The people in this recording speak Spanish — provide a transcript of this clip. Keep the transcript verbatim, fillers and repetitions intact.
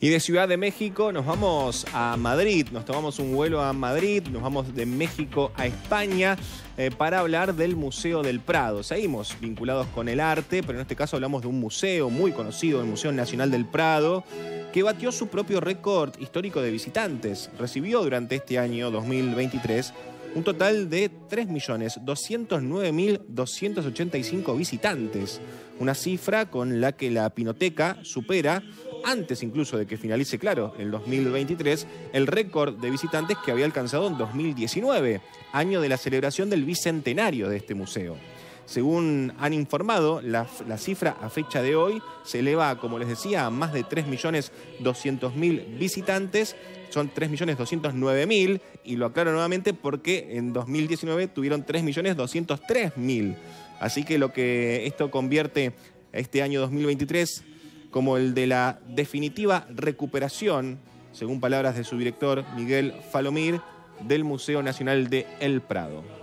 Y de Ciudad de México nos vamos a Madrid, nos tomamos un vuelo a Madrid, nos vamos de México a España eh, para hablar del Museo del Prado. Seguimos vinculados con el arte, pero en este caso hablamos de un museo muy conocido, el Museo Nacional del Prado, que batió su propio récord histórico de visitantes. Recibió durante este año dos mil veintitrés un total de tres millones doscientos nueve mil doscientos ochenta y cinco visitantes, una cifra con la que la Pinacoteca supera, antes incluso de que finalice, claro, el dos mil veintitrés, el récord de visitantes que había alcanzado en dos mil diecinueve, año de la celebración del bicentenario de este museo. Según han informado, la, la cifra a fecha de hoy se eleva, como les decía, a más de tres millones doscientos mil visitantes. Son tres millones doscientos nueve mil, y lo aclaro nuevamente porque en dos mil diecinueve tuvieron tres millones doscientos tres mil. Así que lo que esto convierte este año dos mil veintitrés como el de la definitiva recuperación, según palabras de su director Miguel Falomir, del Museo Nacional de El Prado.